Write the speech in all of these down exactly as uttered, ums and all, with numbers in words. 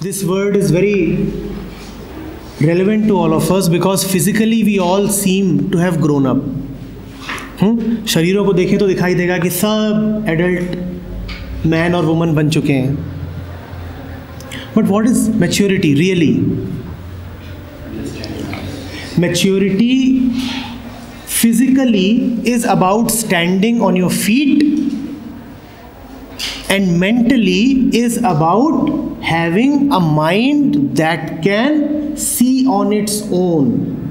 This word is very relevant to all of us because physically we all seem to have grown up. हम्म शरीरों को देखें तो दिखाई देगा कि सब एडल्ट मैन और वुमन बन चुके हैं. But what is maturity really? Maturity physically is about standing on your feet, and mentally is about having a mind that can see on its own.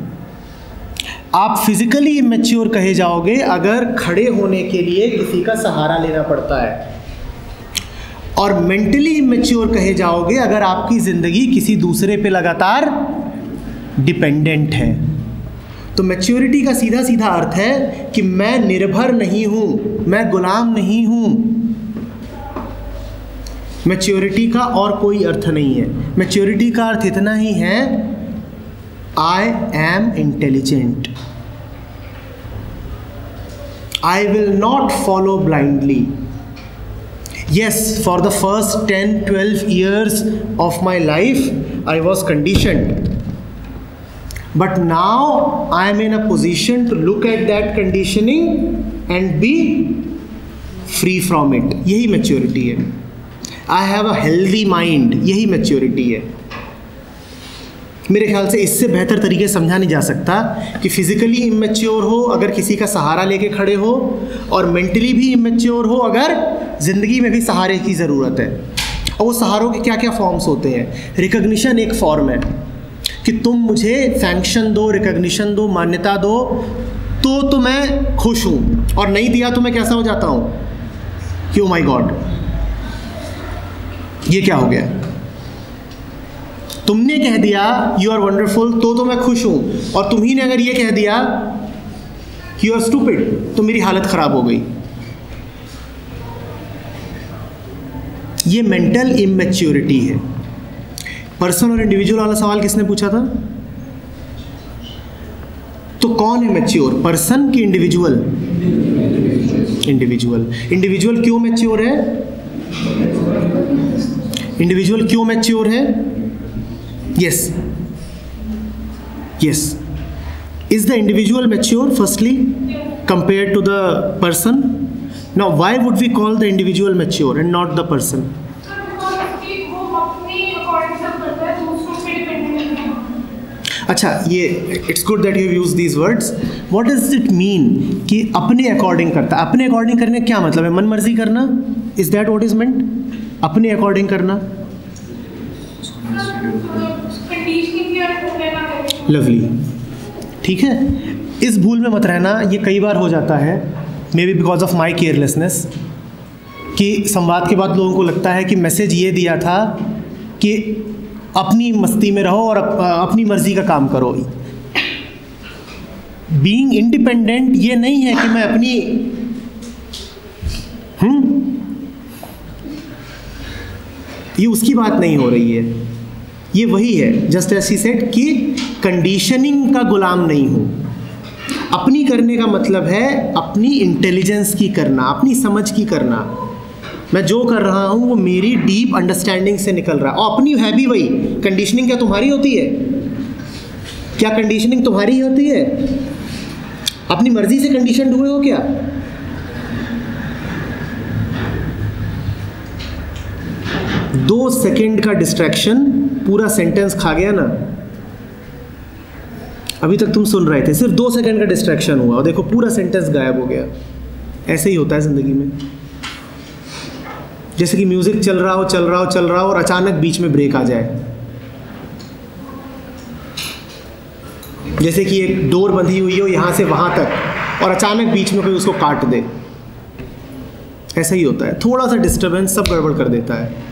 आप फिजिकली इमेच्योर कहे जाओगे अगर खड़े होने के लिए किसी का सहारा लेना पड़ता है, और मेंटली इमेच्योर कहे जाओगे अगर आपकी ज़िंदगी किसी दूसरे पे लगातार डिपेंडेंट है. तो मैच्योरिटी का सीधा सीधा अर्थ है कि मैं निर्भर नहीं हूँ, मैं गुलाम नहीं हूँ. मैच्योरिटी का और कोई अर्थ नहीं है. मैच्योरिटी का अर्थ इतना ही है, I am intelligent, I will not follow blindly. Yes, for the first ten to twelve years of my life, I was conditioned. But now I am in a position to look at that conditioning and be free from it. यही maturity है. I have a healthy mind. यही maturity है. मेरे ख्याल से इससे बेहतर तरीके से समझा नहीं जा सकता कि फिजिकली इमेच्योर हो अगर किसी का सहारा लेके खड़े हो, और मेंटली भी इमेच्योर हो अगर ज़िंदगी में भी सहारे की ज़रूरत है. और वो सहारों के क्या क्या फॉर्म्स होते हैं. रिकग्निशन एक फॉर्म है कि तुम मुझे सैंक्शन दो, रिकग्निशन दो, मान्यता दो तो तो मैं खुश हूँ, और नहीं दिया तो मैं कैसा हो जाता हूँ कि ओ माय गॉड ये क्या हो गया. तुमने कह दिया यू आर वंडरफुल तो तो मैं खुश हूँ, और तुम्ही ने अगर ये कह दिया यू आर स्टूपिड तो मेरी हालत ख़राब हो गई. ये मेंटल इमेच्योरिटी है. पर्सन और इंडिविजुअल वाला सवाल किसने पूछा था? तो कौन है मैच्योर, पर्सन की इंडिविजुअल? इंडिविजुअल. इंडिविजुअल क्यों मैच्योर है? इंडिविजुअल क्यों मैच्योर है? Yes. Yes. Is the individual mature firstly compared to the person? Now why would we call the individual mature and not the person? अच्छा, ये it's good that you have used these words. What does it mean कि अपने according करता? अपने according करने क्या मतलब है? मन मर्जी करना? Is that what is meant? अपने अकॉर्डिंग करना? लवली. ठीक है, इस भूल में मत रहना. ये कई बार हो जाता है, maybe because of my carelessness, कि संवाद के बाद लोगों को लगता है कि मैसेज ये दिया था कि अपनी मस्ती में रहो और अप, अपनी मर्जी का काम करो. बीइंग इंडिपेंडेंट ये नहीं है कि मैं अपनी हम्म ये उसकी बात नहीं हो रही है. ये वही है, जस्ट एज शी सेड, कि कंडीशनिंग का गुलाम नहीं हूँ. अपनी करने का मतलब है अपनी इंटेलिजेंस की करना, अपनी समझ की करना. मैं जो कर रहा हूँ वो मेरी डीप अंडरस्टैंडिंग से निकल रहा है, और अपनी है भी वही. कंडीशनिंग क्या तुम्हारी होती है? क्या कंडीशनिंग तुम्हारी होती है? अपनी मर्जी से कंडीशन हुए हो क्या? दो सेकंड का डिस्ट्रैक्शन पूरा सेंटेंस खा गया ना. अभी तक तुम सुन रहे थे, सिर्फ दो सेकंड का डिस्ट्रैक्शन हुआ और देखो पूरा सेंटेंस गायब हो गया. ऐसे ही होता है ज़िंदगी में. जैसे कि म्यूज़िक चल रहा हो चल रहा हो चल रहा हो और अचानक बीच में ब्रेक आ जाए. जैसे कि एक डोर बंधी हुई हो यहाँ से वहाँ तक, और अचानक बीच में कोई उसको काट दे. ऐसा ही होता है. थोड़ा सा डिस्टर्बेंस सब गड़बड़ कर देता है.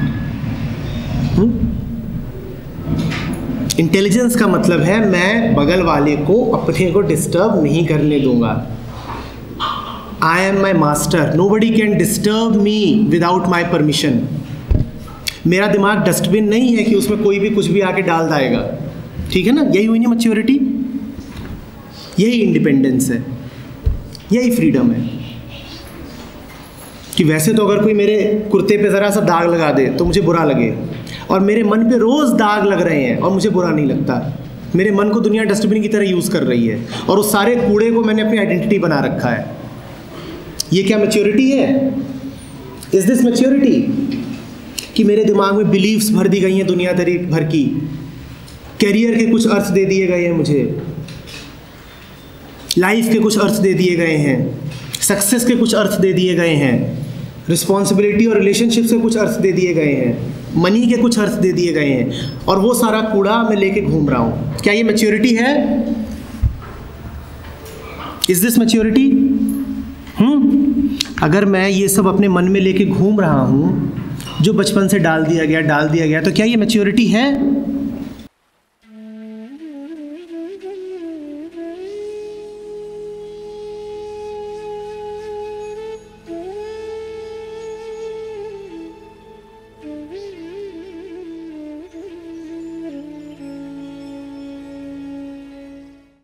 इंटेलिजेंस का मतलब है मैं बगल वाले को अपने को डिस्टर्ब नहीं करने दूंगा. I am my master, nobody can disturb me without my permission. मेरा दिमाग डस्टबिन नहीं है कि उसमें कोई भी कुछ भी आके डाल देगा. ठीक है ना? यही हुई ना मैच्योरिटी, यही इंडिपेंडेंस है, यही फ्रीडम है. कि वैसे तो अगर कोई मेरे कुर्ते पे ज़रा सा दाग लगा दे तो मुझे बुरा लगे, और मेरे मन पे रोज़ दाग लग रहे हैं और मुझे बुरा नहीं लगता। मेरे मन को दुनिया डस्टबिन की तरह यूज़ कर रही है और उस सारे कूड़े को मैंने अपनी आइडेंटिटी बना रखा है। ये क्या मैच्योरिटी है? Is this maturity? कि मेरे दिमाग में बिलीव्स भर दी गई हैं दुनिया भर की, कैरियर के कुछ अर्थ दे दिए गए हैं मुझे, लाइफ के कुछ अर्थ दे दिए गए हैं, सक्सेस के कुछ अर्थ दे दिए गए हैं, रिस्पॉन्सिबिलिटी और रिलेशनशिप्स के कुछ अर्थ दे दिए गए हैं, मनी के कुछ अर्थ दे दिए गए हैं, और वो सारा कूड़ा मैं लेके घूम रहा हूँ। क्या ये मैच्योरिटी है? Is this maturity? हम्म अगर मैं ये सब अपने मन में लेके घूम रहा हूँ जो बचपन से डाल दिया गया डाल दिया गया तो क्या ये मैच्योरिटी है?